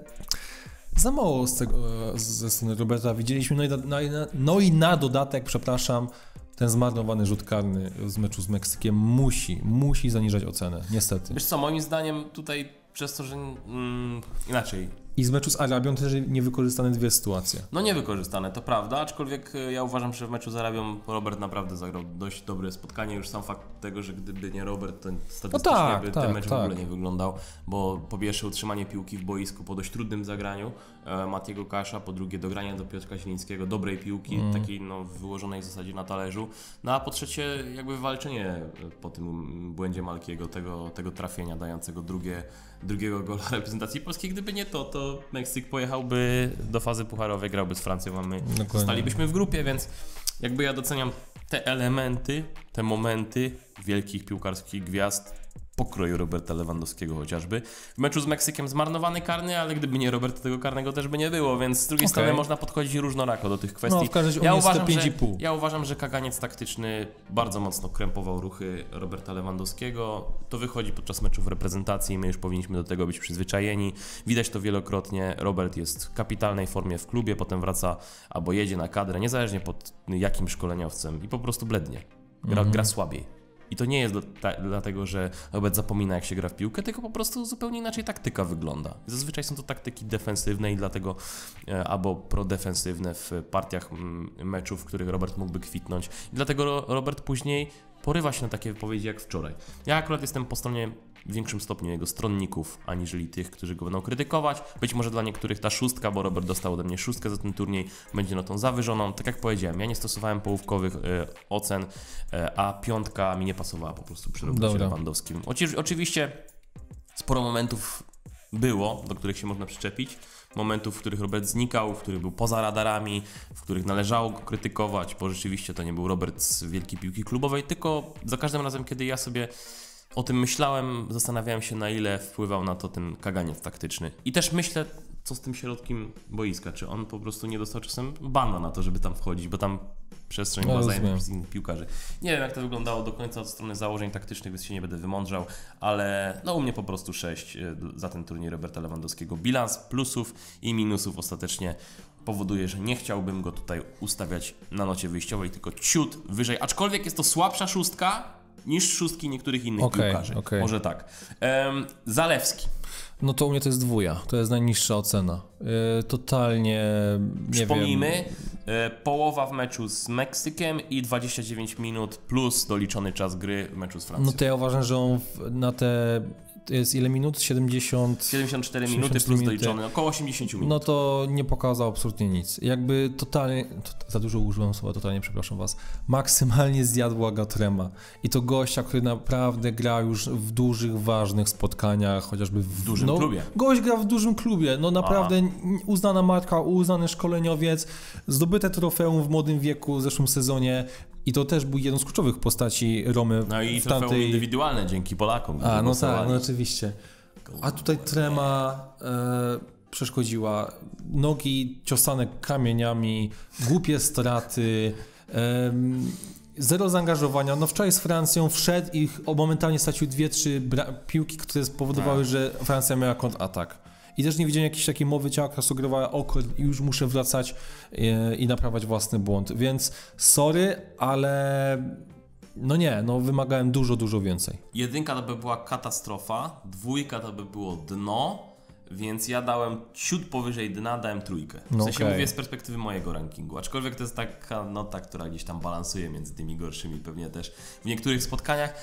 B: za mało z tego, ze strony Roberta widzieliśmy. No i na, na, no i na dodatek, przepraszam, ten zmarnowany rzut karny z meczu z Meksykiem musi, musi zaniżać ocenę, niestety.
A: Wiesz co, moim zdaniem tutaj przez to, że mm, inaczej.
B: I z meczu z Arabią też niewykorzystane dwie sytuacje.
A: No niewykorzystane, to prawda, aczkolwiek ja uważam, że w meczu z Arabią Robert naprawdę zagrał dość dobre spotkanie. Już sam fakt tego, że gdyby nie Robert, to statystycznie
B: no tak,
A: by
B: tak,
A: ten mecz
B: tak.
A: w ogóle nie wyglądał, bo po pierwsze utrzymanie piłki w boisku po dość trudnym zagraniu e, Matiego Kasza, po drugie dogranie do Piotra Zielińskiego, dobrej piłki, mm. takiej no, wyłożonej w zasadzie na talerzu, no a po trzecie jakby walczenie po tym błędzie Malkiego, tego, tego trafienia dającego drugie drugiego gola reprezentacji polskiej. Gdyby nie to, to Meksyk pojechałby do fazy pucharowej, grałby z Francją, a my
B: Dokładnie.
A: zostalibyśmy w grupie, więc jakby ja doceniam te elementy, te momenty wielkich piłkarskich gwiazd pokroju Roberta Lewandowskiego chociażby. W meczu z Meksykiem zmarnowany karny, ale gdyby nie Robert, tego karnego też by nie było, więc z drugiej
B: Okay.
A: strony można podchodzić różnorako do tych kwestii.
B: No, w każdym razie
A: ja,
B: on jest
A: uważam,
B: pięć
A: że,
B: i pół.
A: ja uważam, że kaganiec taktyczny bardzo mocno krępował ruchy Roberta Lewandowskiego. To wychodzi podczas meczów reprezentacji, my już powinniśmy do tego być przyzwyczajeni. Widać to wielokrotnie. Robert jest w kapitalnej formie w klubie, potem wraca albo jedzie na kadrę, niezależnie pod jakim szkoleniowcem i po prostu blednie. Gra, mm-hmm. gra słabiej. I to nie jest do, ta, dlatego, że Robert zapomina, jak się gra w piłkę, tylko po prostu zupełnie inaczej taktyka wygląda. Zazwyczaj są to taktyki defensywne i dlatego e, albo prodefensywne w partiach m, meczów, w których Robert mógłby kwitnąć. I dlatego Robert później porywa się na takie wypowiedzi jak wczoraj. Ja akurat jestem po stronie w większym stopniu jego stronników, aniżeli tych, którzy go będą krytykować. Być może dla niektórych ta szóstka, bo Robert dostał ode mnie szóstkę za ten turniej, będzie notą zawyżoną. Tak jak powiedziałem, ja nie stosowałem połówkowych y, ocen, y, a piątka mi nie pasowała po prostu przy Robercie Lewandowskim. Oczy, oczywiście sporo momentów było, do których się można przyczepić. Momentów, w których Robert znikał, w których był poza radarami, w których należało go krytykować, bo rzeczywiście to nie był Robert z wielkiej piłki klubowej, tylko za każdym razem, kiedy ja sobie o tym myślałem, zastanawiałem się, na ile wpływał na to ten kaganiec taktyczny. I też myślę, co z tym środkiem boiska, czy on po prostu nie dostał czasem bana na to, żeby tam wchodzić, bo tam przestrzeń była zajęta przez innych piłkarzy. Nie wiem, jak to wyglądało do końca od strony założeń taktycznych, więc się nie będę wymądrzał, ale no u mnie po prostu sześć za ten turniej Roberta Lewandowskiego. Bilans plusów i minusów ostatecznie powoduje, że nie chciałbym go tutaj ustawiać na nocie wyjściowej, tylko ciut wyżej, aczkolwiek jest to słabsza szóstka niż szóstki niektórych innych okay, piłkarzy. Okay. Może tak. Um, Zalewski.
B: No to u mnie to jest dwuja, to jest najniższa ocena. Yy, totalnie, nie
A: Przypomnijmy,
B: wiem.
A: Yy, połowa w meczu z Meksykiem i dwadzieścia dziewięć minut plus doliczony czas gry w meczu z Francją.
B: No to ja uważam, że on w, na te... To jest ile minut? siedemdziesiąt...
A: siedemdziesiąt cztery minuty plus minuty. Doliczony, około osiemdziesiąt minut.
B: No to nie pokazał absolutnie nic. Jakby totalnie, to, za dużo użyłem słowa totalnie, przepraszam was, maksymalnie zjadła go trema. I to gościa, który naprawdę gra już w dużych, ważnych spotkaniach, chociażby w,
A: w dużym
B: no,
A: klubie.
B: Gość gra w dużym klubie, no naprawdę Aha. uznana marka, uznany szkoleniowiec, zdobyte trofeum w młodym wieku w zeszłym sezonie. I to też był jeden z kluczowych postaci Romy.
A: No i trofeum tamtej... indywidualne dzięki Polakom.
B: A, no tak, no oczywiście. A tutaj trema e, przeszkodziła. Nogi ciosane kamieniami, głupie straty, e, zero zaangażowania. No wczoraj z Francją wszedł i momentalnie stracił dwie, trzy bra- piłki, które spowodowały, tak. że Francja miała kontratak. I też nie widziałem jakiejś takiej mowy ciała, która sugerowała oko i już muszę wracać i, i naprawiać własny błąd. Więc sorry, ale no nie, no wymagałem dużo, dużo więcej.
A: Jedynka to by była katastrofa, dwójka to by było dno, więc ja dałem ciut powyżej dna, dałem trójkę. W
B: no
A: sensie
B: okay.
A: mówię z perspektywy mojego rankingu, aczkolwiek to jest taka nota, która gdzieś tam balansuje między tymi gorszymi pewnie też w niektórych spotkaniach.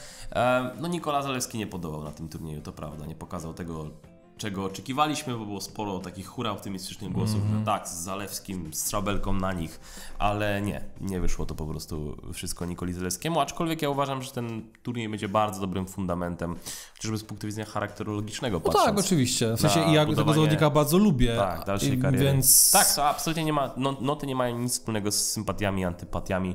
A: No Nikola Zalewski nie podobał na tym turnieju, to prawda, nie pokazał tego, czego oczekiwaliśmy, bo było sporo takich hura optymistycznych głosów, mm-hmm. że tak, z Zalewskim, z Strabelką na nich, ale nie, nie wyszło to po prostu wszystko Nikoli Zalewskiemu, aczkolwiek ja uważam, że ten turniej będzie bardzo dobrym fundamentem, chociażby z punktu widzenia charakterologicznego patrząc.
B: No tak, oczywiście, w sensie ja tego zawodnika bardzo lubię,
A: tak, dalszej kariery.
B: Więc...
A: Tak, to absolutnie nie ma, no, noty nie mają nic wspólnego z sympatiami, antypatiami.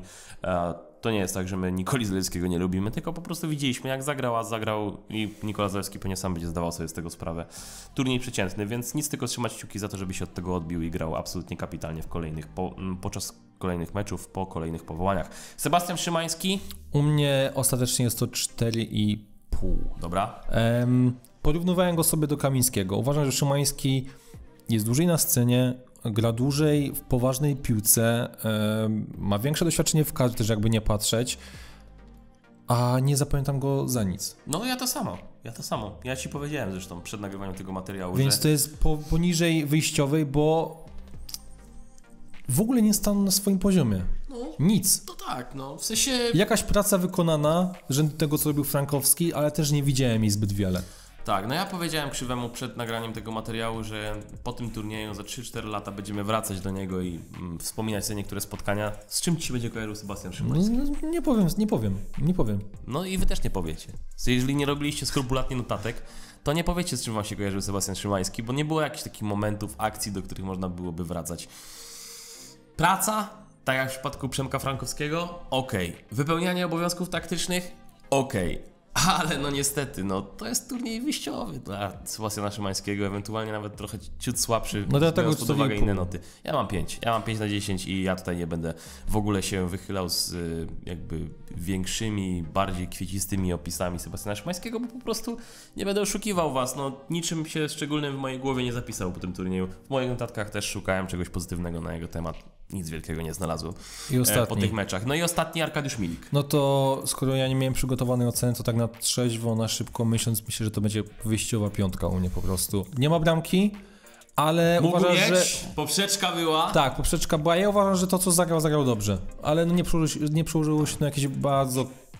A: To nie jest tak, że my Nikoli Zalewskiego nie lubimy, tylko po prostu widzieliśmy, jak zagrał, a zagrał i Nikola Zalewski pewnie sam będzie zdawał sobie z tego sprawę. Turniej przeciętny, więc nic tylko trzymać kciuki za to, żeby się od tego odbił i grał absolutnie kapitalnie w kolejnych, po, podczas kolejnych meczów, po kolejnych powołaniach. Sebastian Szymański?
B: U mnie ostatecznie jest to cztery i pół.
A: Dobra.
B: Um, porównywałem go sobie do Kamińskiego. Uważam, że Szymański jest dłużej na scenie, gra dłużej w poważnej piłce, yy, ma większe doświadczenie w kadrze, też jakby nie patrzeć, a nie zapamiętam go za nic.
A: No ja to samo, ja to samo. Ja ci powiedziałem zresztą przed nagrywaniem tego materiału,
B: Więc
A: że...
B: to jest po, poniżej wyjściowej, bo w ogóle nie stanął na swoim poziomie.
A: No,
B: nic.
A: To tak, no w sensie...
B: Jakaś praca wykonana, rzędu tego, co robił Frankowski, ale też nie widziałem jej zbyt wiele.
A: Tak, no ja powiedziałem Krzywemu przed nagraniem tego materiału, że po tym turnieju za trzy cztery lata będziemy wracać do niego i mm, wspominać sobie niektóre spotkania. Z czym ci się będzie kojarzył Sebastian Szymański?
B: No, nie powiem, nie powiem, nie powiem.
A: No i wy też nie powiecie. Jeżeli nie robiliście skrupulatnie notatek, to nie powiecie, z czym wam się kojarzył Sebastian Szymański, bo nie było jakichś takich momentów, akcji, do których można byłoby wracać. Praca, tak jak w przypadku Przemka Frankowskiego, okej. Okay. Wypełnianie obowiązków taktycznych, okej. Okay. Ale no niestety, no to jest turniej wyjściowy dla Sebastiana Szymańskiego, ewentualnie nawet trochę ciut słabszy,
B: no
A: biorąc pod uwagę inne noty. Ja mam pięć, ja mam pięć na dziesięć i ja tutaj nie będę w ogóle się wychylał z jakby większymi, bardziej kwiecistymi opisami Sebastiana Szymańskiego, bo po prostu nie będę oszukiwał was, no niczym się szczególnym w mojej głowie nie zapisał po tym turnieju. W moich notatkach też szukałem czegoś pozytywnego na jego temat. Nic wielkiego nie znalazłem po tych meczach. No i ostatni Arkadiusz Milik.
B: No to skoro ja nie miałem przygotowanej oceny, to tak na trzeźwo, na szybko myśląc, myślę, że to będzie wyjściowa piątka u mnie po prostu. Nie ma bramki, ale
A: Mógł
B: uważam,
A: mieć,
B: że...
A: poprzeczka była.
B: Tak, poprzeczka była. Ja uważam, że to, co zagrał, zagrał dobrze. Ale no nie, przełożyło się, nie przełożyło się na jakieś bardzo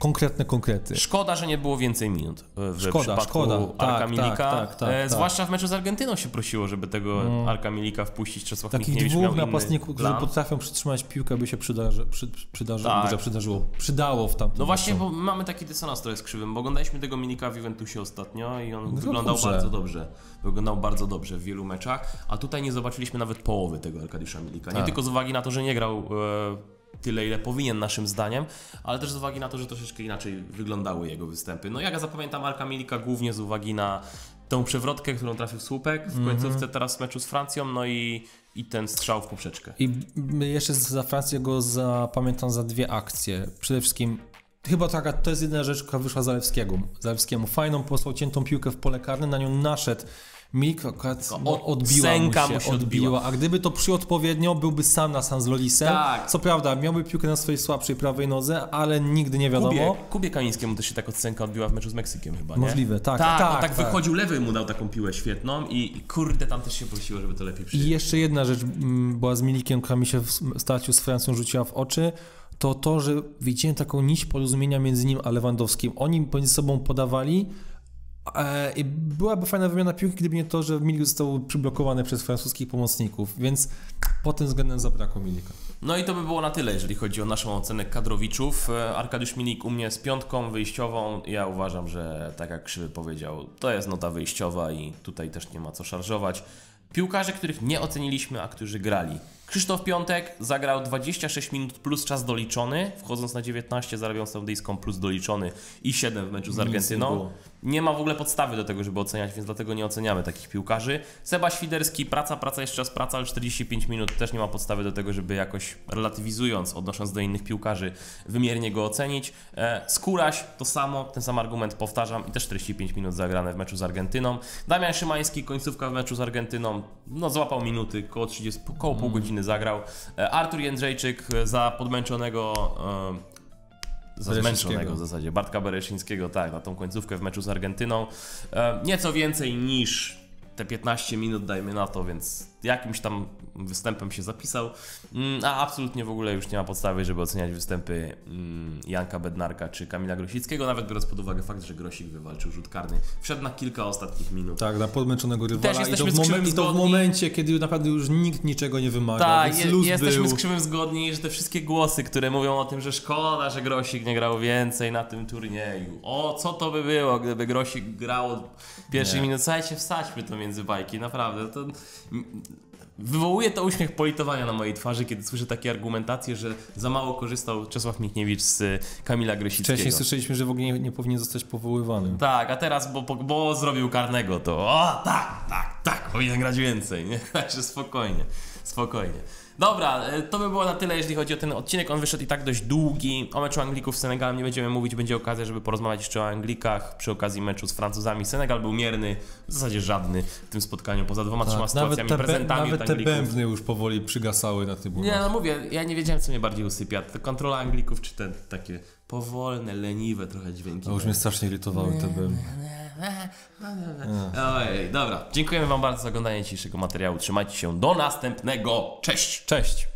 B: konkretne konkrety.
A: Szkoda, że nie było więcej minut w
B: szkoda,
A: przypadku
B: szkoda.
A: Arka
B: tak,
A: Milika.
B: tak, tak, tak,
A: e,
B: tak.
A: Zwłaszcza w meczu z Argentyną się prosiło, żeby tego mm. Arka Milika wpuścić. Czesław
B: Takich
A: Michniewicz
B: dwóch
A: miał
B: napastników, którzy potrafią przytrzymać piłkę, by się przydarzy, przy, przydarzy,
A: tak.
B: może przydarzyło, przydało w tamtym
A: No właśnie,
B: meczu.
A: bo mamy taki dysonans trochę z krzywym, bo oglądaliśmy tego Milika w Juventusie ostatnio i on
B: No
A: wyglądał
B: dobrze.
A: bardzo dobrze. Wyglądał bardzo dobrze w wielu meczach, a tutaj nie zobaczyliśmy nawet połowy tego Arkadiusza Milika. Nie
B: tak.
A: tylko z uwagi na to, że nie grał e, tyle, ile powinien naszym zdaniem, ale też z uwagi na to, że troszeczkę inaczej wyglądały jego występy. No ja zapamiętam Arka Milika głównie z uwagi na tą przewrotkę, którą trafił w słupek w końcówce mm-hmm. teraz w meczu z Francją, no i, i ten strzał w poprzeczkę.
B: I jeszcze za Francję go zapamiętam za dwie akcje. Przede wszystkim chyba taka, to jest jedna rzecz, która wyszła Zalewskiego. Zalewskiemu fajną, posłał ciętą piłkę w pole karne, na nią naszedł. Milik akurat no, odbiła mu się,
A: mu się
B: odbiła, a gdyby to przyjął odpowiednio, byłby sam na sam z Lolisem.
A: Tak.
B: Co prawda, miałby piłkę na swojej słabszej prawej nodze, ale nigdy nie wiadomo.
A: Kubie, Kubie Kamińskiemu też się tak odscenka odbiła w meczu z Meksykiem chyba, nie?
B: Możliwe, tak.
A: Tak,
B: tak,
A: on tak,
B: tak
A: wychodził, lewy mu dał taką piłę świetną i, i kurde, tam też się prosiło, żeby to lepiej przyjąć.
B: I jeszcze jedna rzecz m, była z Milikiem, która mi się w starciu z Francją rzuciła w oczy, to to, że widziałem taką nić porozumienia między nim a Lewandowskim. Oni między sobą podawali, i byłaby fajna wymiana piłki, gdyby nie to, że Milik został przyblokowany przez francuskich pomocników, więc pod tym względem zabrakło Milika.
A: No i to by było na tyle, jeżeli chodzi o naszą ocenę kadrowiczów. Arkadiusz Milik u mnie z piątką wyjściową. Ja uważam, że tak jak Krzywy powiedział, to jest nota wyjściowa i tutaj też nie ma co szarżować. Piłkarze, których nie oceniliśmy, a którzy grali. Krzysztof Piątek zagrał dwadzieścia sześć minut plus czas doliczony, wchodząc na dziewiętnaście z Arabią Saudyjską plus doliczony i siedem w meczu z Argentyną. Nie ma w ogóle podstawy do tego, żeby oceniać, więc dlatego nie oceniamy takich piłkarzy. Seba Świderski, praca, praca, jeszcze raz praca, ale czterdzieści pięć minut też nie ma podstawy do tego, żeby jakoś relatywizując, odnosząc do innych piłkarzy, wymiernie go ocenić. Skóraś to samo, ten sam argument powtarzam i też czterdzieści pięć minut zagrane w meczu z Argentyną. Damian Szymański, końcówka w meczu z Argentyną, no złapał minuty, koło trzydzieści, koło pół godziny zagrał. Artur Jędrzejczyk za podmęczonego... Za zmęczonego w zasadzie, Bartka Bereszyńskiego, tak, na tą końcówkę w meczu z Argentyną. E, nieco więcej niż te piętnaście minut, dajmy na to, więc jakimś tam występem się zapisał, mm, a absolutnie w ogóle już nie ma podstawy, żeby oceniać występy mm, Janka Bednarka czy Kamila Grosickiego, nawet biorąc pod uwagę fakt, że Grosik wywalczył rzut karny. Wszedł na kilka ostatnich minut.
B: Tak, na podmęczonego rywala.
A: Też
B: I to,
A: w
B: w momen- i to w momencie, kiedy naprawdę już nikt niczego nie wymaga.
A: Tak,
B: je,
A: jesteśmy
B: był.
A: z Krzywym zgodni, że te wszystkie głosy, które mówią o tym, że szkoda, że Grosik nie grał więcej na tym turnieju. O, co to by było, gdyby Grosik grał od pierwszej minuty. Słuchajcie, wsadźmy to między bajki, naprawdę. To... Wywołuje to uśmiech politowania na mojej twarzy, kiedy słyszę takie argumentacje, że za mało korzystał Czesław Michniewicz z Kamila Grosickiego.
B: Wcześniej słyszeliśmy, że w ogóle nie, nie powinien zostać powoływany.
A: Tak, a teraz, bo, bo zrobił karnego, to o tak, tak, tak, powinien grać więcej, nie? Także spokojnie, spokojnie. Dobra, to by było na tyle, jeżeli chodzi o ten odcinek. On wyszedł i tak dość długi. O meczu Anglików z Senegalem nie będziemy mówić. Będzie okazja, żeby porozmawiać jeszcze o Anglikach przy okazji meczu z Francuzami. Senegal był mierny, w zasadzie żadny w tym spotkaniu, poza dwoma, trzema
B: tak,
A: sytuacjami,
B: nawet te,
A: prezentami
B: Nawet
A: od
B: te
A: Anglików.
B: bębny już powoli przygasały na tym.
A: Nie, no mówię, ja nie wiedziałem, co mnie bardziej usypia. To kontrola Anglików, czy te takie powolne, leniwe trochę dźwięki.
B: A już mnie strasznie irytowały te bębny.
A: Ojej, dobra. Dziękujemy wam bardzo za oglądanie dzisiejszego materiału. Trzymajcie się do następnego. Cześć!
B: Cześć!